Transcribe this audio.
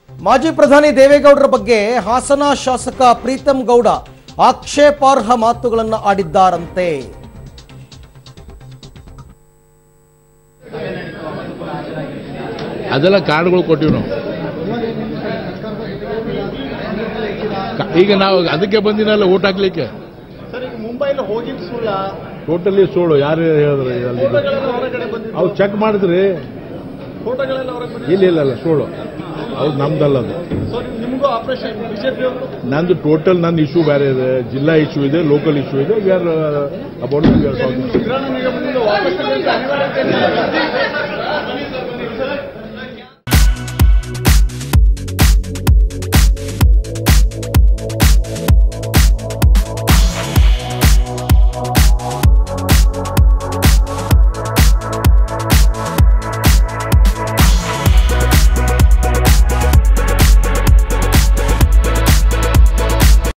ಮಾಜಿ ಪ್ರಧಾನಿ ದೇವೇಗೌಡರ ಬಗ್ಗೆ ಹಾಸನ ಶಾಸಕ ಪ್ರೀತಂ ಗೌಡ ಆಕ್ಷೇಪಾರ್ಹ ಮಾತುಗಳನ್ನು ಆಡಿದ್ದಾರಂತೆ. ಅದೆಲ್ಲ ಕಾರ್ಡ್ಗಳು ಕೊಟ್ಟಿವಿ ನಾವು. ಈಗ ನಾವು ಅದಕ್ಕೆ ಬಂದಿನಲ್ಲ ಓಟ್ ಹಾಕ್ಲಿಕ್ಕೆ. ಮುಂಬೈಲಿ ಹೋಗಿದ್ದು ಸುಳ್ಳ? ಟೋಟಲಿ ಸುಳ್ಳು. ಯಾರು ಹೇಳಿದ್ರು? ಅವ್ರು ಚೆಕ್ ಮಾಡಿದ್ರಿ. ಇಲ್ಲ ಸುಳ್ಳು. ಹೌದು, ನಮ್ದಲ್ಲ ಅದು. ನಂದು ಟೋಟಲ್ ನನ್ನ ಇಶ್ಯೂ ಬೇರೆ ಇದೆ. ಜಿಲ್ಲಾ ಇಶ್ಯೂ ಇದೆ, ಲೋಕಲ್ ಇಶ್ಯೂ ಇದೆ. We are about